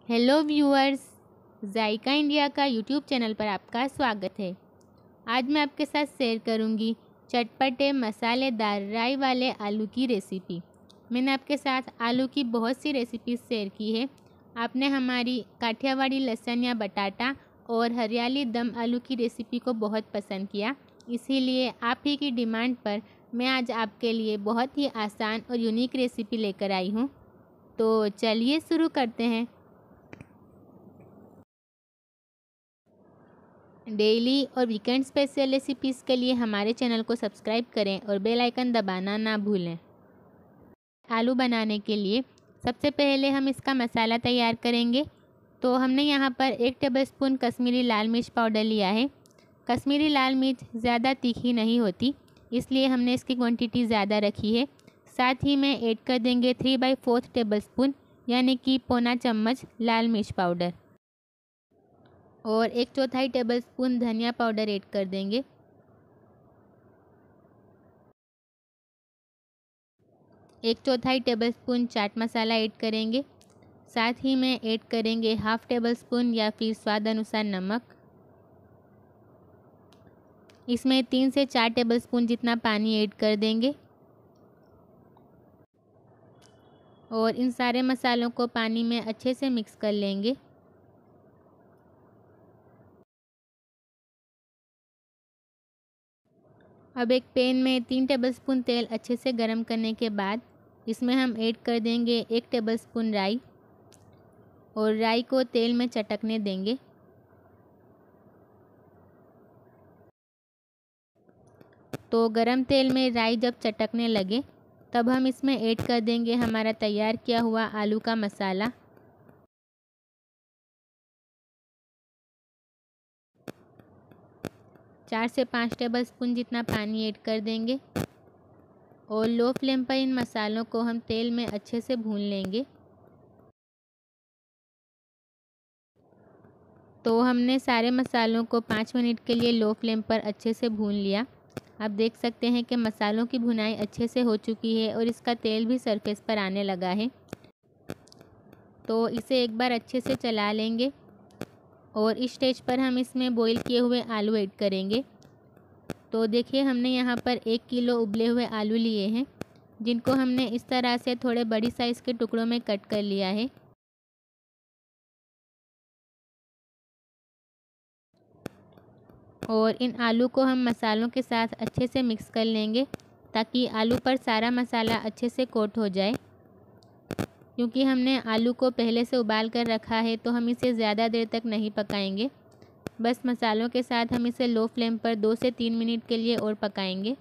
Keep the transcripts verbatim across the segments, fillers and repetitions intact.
Hello viewers, Zayka India का YouTube channel पर आपका स्वागत है। आज मैं आपके साथ शेयर करूंगी चटपटे मसालेदार राई वाले आलू की रेसिपी। मैंने आपके साथ आलू की बहुत सी रेसिपीज शेयर की है। आपने हमारी काठियावाड़ी लहसुन या बटाटा और हरियाली दम आलू की रेसिपी को बहुत पसंद किया, इसीलिए आप ही की डिमांड पर मैं आज आपके लिए बहुत ही आसान और यूनिक रेसिपी लेकर आई हूँ। तो चलिए शुरू करते हैं। डेली और वीकेंड स्पेशल रेसिपीज़ के लिए हमारे चैनल को सब्सक्राइब करें और बेल आइकन दबाना ना भूलें। आलू बनाने के लिए सबसे पहले हम इसका मसाला तैयार करेंगे। तो हमने यहाँ पर एक टेबलस्पून कश्मीरी लाल मिर्च पाउडर लिया है। कश्मीरी लाल मिर्च ज़्यादा तीखी नहीं होती, इसलिए हमने इसकी क्वांटिटी ज़्यादा रखी है। साथ ही में ऐड कर देंगे three by fourth tablespoon यानी कि पौना चम्मच लाल मिर्च पाउडर और एक चौथाई टेबल स्पून धनिया पाउडर ऐड कर देंगे। एक चौथाई टेबल स्पून चाट मसाला ऐड करेंगे। साथ ही में ऐड करेंगे हाफ टेबल स्पून या फिर स्वाद अनुसार नमक। इसमें तीन से चार टेबल स्पून जितना पानी ऐड कर देंगे और इन सारे मसालों को पानी में अच्छे से मिक्स कर लेंगे। अब एक पैन में तीन टेबलस्पून तेल अच्छे से गर्म करने के बाद इसमें हम ऐड कर देंगे एक टेबलस्पून राई और राई को तेल में चटकने देंगे। तो गरम तेल में राई जब चटकने लगे तब हम इसमें ऐड कर देंगे हमारा तैयार किया हुआ आलू का मसाला। चार से पाँच टेबलस्पून जितना पानी ऐड कर देंगे और लो फ्लेम पर इन मसालों को हम तेल में अच्छे से भून लेंगे। तो हमने सारे मसालों को पाँच मिनट के लिए लो फ्लेम पर अच्छे से भून लिया। आप देख सकते हैं कि मसालों की भुनाई अच्छे से हो चुकी है और इसका तेल भी सरफेस पर आने लगा है। तो इसे एक बार अच्छे से चला लेंगे और इस स्टेज पर हम इसमें बॉईल किए हुए आलू ऐड करेंगे। तो देखिए, हमने यहाँ पर एक किलो उबले हुए आलू लिए हैं, जिनको हमने इस तरह से थोड़े बड़ी साइज़ के टुकड़ों में कट कर लिया है। और इन आलू को हम मसालों के साथ अच्छे से मिक्स कर लेंगे ताकि आलू पर सारा मसाला अच्छे से कोट हो जाए। क्योंकि हमने आलू को पहले से उबाल कर रखा है तो हम इसे ज़्यादा देर तक नहीं पकाएंगे। बस मसालों के साथ हम इसे लो फ्लेम पर दो से तीन मिनट के लिए और पकाएंगे।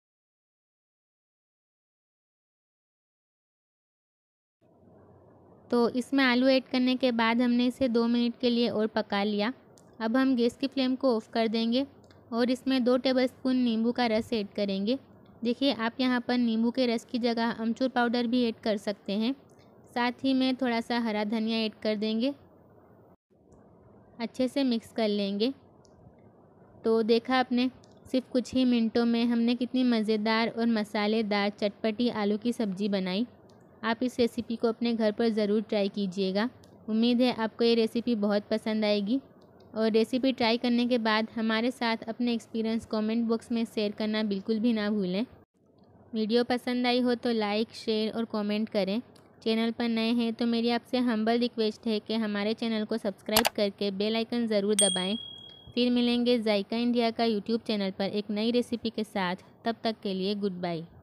तो इसमें आलू ऐड करने के बाद हमने इसे दो मिनट के लिए और पका लिया। अब हम गैस की फ्लेम को ऑफ़ कर देंगे और इसमें दो टेबलस्पून नींबू का रस ऐड करेंगे। देखिए, आप यहाँ पर नींबू के रस की जगह अमचूर पाउडर भी ऐड कर सकते हैं। साथ ही में थोड़ा सा हरा धनिया ऐड कर देंगे। अच्छे से मिक्स कर लेंगे। तो देखा आपने, सिर्फ कुछ ही मिनटों में हमने कितनी मज़ेदार और मसालेदार चटपटी आलू की सब्ज़ी बनाई। आप इस रेसिपी को अपने घर पर ज़रूर ट्राई कीजिएगा। उम्मीद है आपको ये रेसिपी बहुत पसंद आएगी और रेसिपी ट्राई करने के बाद हमारे साथ अपने एक्सपीरियंस कमेंट बॉक्स में शेयर करना बिल्कुल भी ना भूलें। वीडियो पसंद आई हो तो लाइक, शेयर और कमेंट करें। चैनल पर नए हैं तो मेरी आपसे हम्बल रिक्वेस्ट है कि हमारे चैनल को सब्सक्राइब करके बेल आइकन ज़रूर दबाएं। फिर मिलेंगे जायका इंडिया का यूट्यूब चैनल पर एक नई रेसिपी के साथ। तब तक के लिए गुड बाय।